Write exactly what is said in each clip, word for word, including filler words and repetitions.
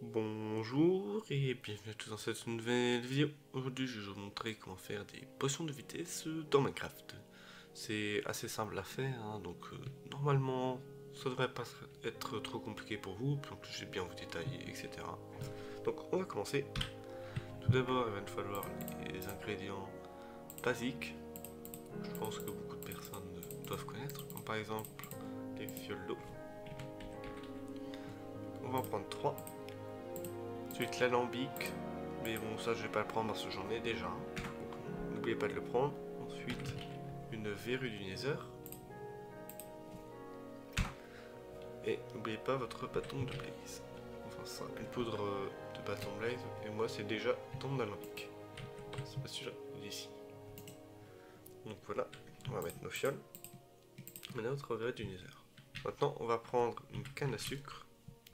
Bonjour et bienvenue à tous dans cette nouvelle vidéo. Aujourd'hui je vais vous montrer comment faire des potions de vitesse dans Minecraft. C'est assez simple à faire, hein, donc euh, normalement ça devrait pas être trop compliqué pour vous, puis en plus je vais bien vous détailler, et cetera. Donc on va commencer. Tout d'abord il va nous falloir les ingrédients basiques. Je pense que beaucoup de personnes doivent connaître, comme par exemple les fioles d'eau. On va en prendre trois. Ensuite l'alambic, mais bon ça je vais pas le prendre parce que j'en ai déjà. N'oubliez pas de le prendre. Ensuite une verrue du Nether. Et n'oubliez pas votre bâton de blaze. Enfin ça, une poudre de bâton de blaze. Et moi c'est déjà dans mon alambic. C'est pas celui-là, il est ici. Donc voilà, on va mettre nos fioles. Maintenant notre verrue du Nether. Maintenant on va prendre une canne à sucre.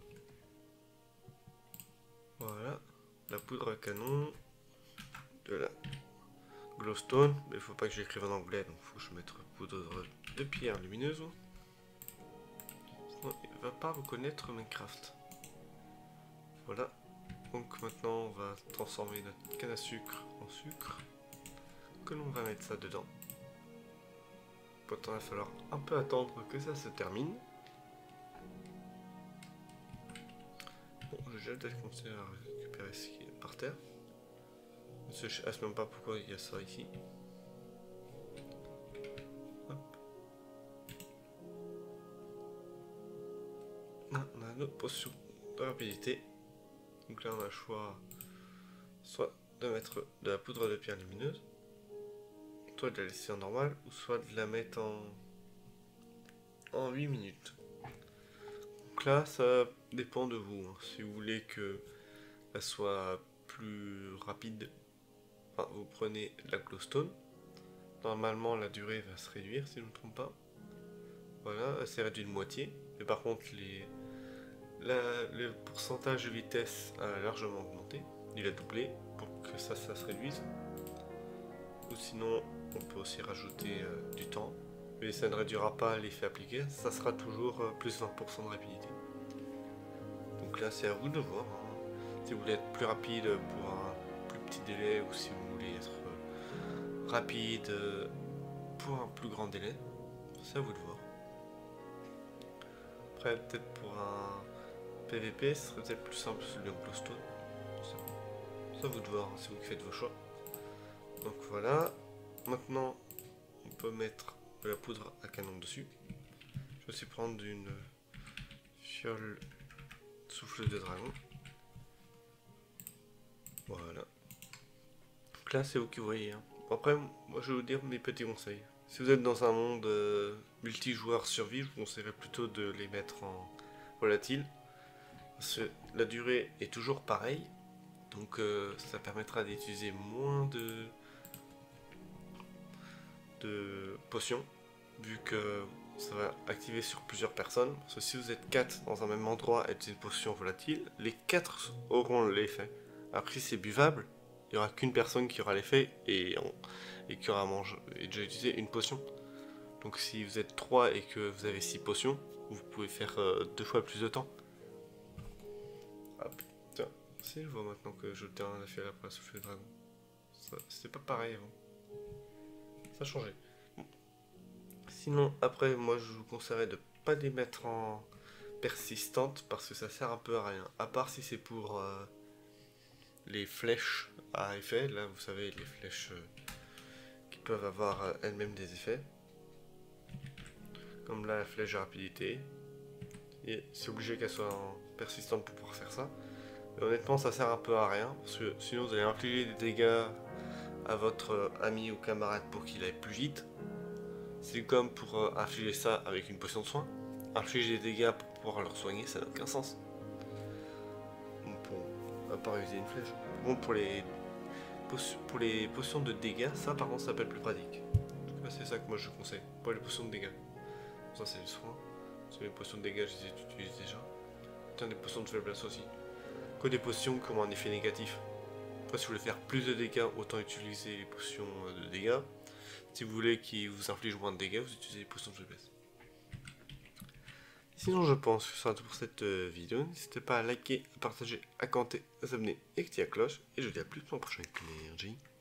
Voilà, la poudre à canon, de la glowstone, mais il faut pas que j'écrive en anglais, donc il faut que je mette poudre de pierre lumineuse. Sinon il va pas reconnaître Minecraft. Voilà, donc maintenant on va transformer notre canne à sucre en sucre, que l'on va mettre ça dedans. Pourtant il va falloir un peu attendre que ça se termine. Bon, j'ai déjà commencé à récupérer ce qui est par terre. Je ne sais même pas pourquoi il y a ça ici. Hop. Là, on a notre potion de rapidité. Donc là on a le choix soit de mettre de la poudre de pierre lumineuse, soit de la laisser en normal, ou soit de la mettre en, en huit minutes. Donc là ça dépend de vous, hein. Si vous voulez que elle soit plus rapide, enfin, vous prenez la glowstone. Normalement la durée va se réduire si je ne me trompe pas. Voilà, elle s'est réduite de moitié. Mais par contre les, la, le pourcentage de vitesse a largement augmenté. Il a doublé pour que ça, ça se réduise. Ou sinon on peut aussi rajouter euh, du temps. Mais ça ne réduira pas l'effet appliqué. Ça sera toujours euh, plus vingt pour cent de rapidité. Donc là c'est à vous de voir, hein. Si vous voulez être plus rapide pour un plus petit délai, ou si vous voulez être rapide pour un plus grand délai, c'est à vous de voir. Après peut-être pour un P V P ce serait peut-être plus simple celui en glowstone. C'est à vous de voir, hein, c'est vous qui faites vos choix. Donc voilà, maintenant on peut mettre de la poudre à canon dessus. Je vais aussi prendre une fiole souffleuse de dragon. Voilà. Donc là c'est vous qui voyez, hein. Après moi je vais vous dire mes petits conseils. Si vous êtes dans un monde euh, multijoueur survie, je vous conseillerais plutôt de les mettre en volatile. Parce que la durée est toujours pareille. Donc euh, ça permettra d'utiliser moins de, de potions. Vu que ça va activer sur plusieurs personnes. Parce que si vous êtes quatre dans un même endroit et utilisez une potion volatile, les quatre auront l'effet. Après si c'est buvable, il n'y aura qu'une personne qui aura l'effet et, et qui aura mangé, et déjà utilisé une potion. Donc si vous êtes trois et que vous avez six potions, vous pouvez faire euh, deux fois plus de temps. Hop, tiens, si je vois maintenant que je tiens la fiole après souffler le dragon. C'était pas pareil avant. Ça a changé. Bon. Sinon après moi je vous conseillerais de pas les mettre en persistante parce que ça sert un peu à rien. À part si c'est pour euh, les flèches à effet, là vous savez les flèches euh, qui peuvent avoir euh, elles-mêmes des effets. Comme là la flèche de rapidité. Et c'est obligé qu'elle soit en persistante pour pouvoir faire ça. Mais honnêtement ça sert un peu à rien. Parce que sinon vous allez infliger des dégâts à votre ami ou camarade pour qu'il aille plus vite. C'est comme pour euh, infliger ça avec une potion de soin. Infliger des dégâts pour pouvoir leur soigner, ça n'a aucun sens. Donc on va pas utiliser une flèche. Bon pour les, pour les potions de dégâts, ça par contre ça peut être plus pratique. C'est ça que moi je conseille. Pour les potions de dégâts. Ça c'est le soin. Parce que les potions de dégâts je les utilise déjà. Tiens, des potions de faiblesse aussi. Que des potions qui ont un effet négatif. Après si vous voulez faire plus de dégâts, autant utiliser les potions de dégâts. Si vous voulez qu'ils vous infligent moins de dégâts, vous utilisez les potions de faiblesse. Sinon, je pense que ce sera tout pour cette euh, vidéo. N'hésitez pas à liker, à partager, à commenter, à vous abonner et activer la cloche. Et je vous dis à plus pour un prochain Clergy.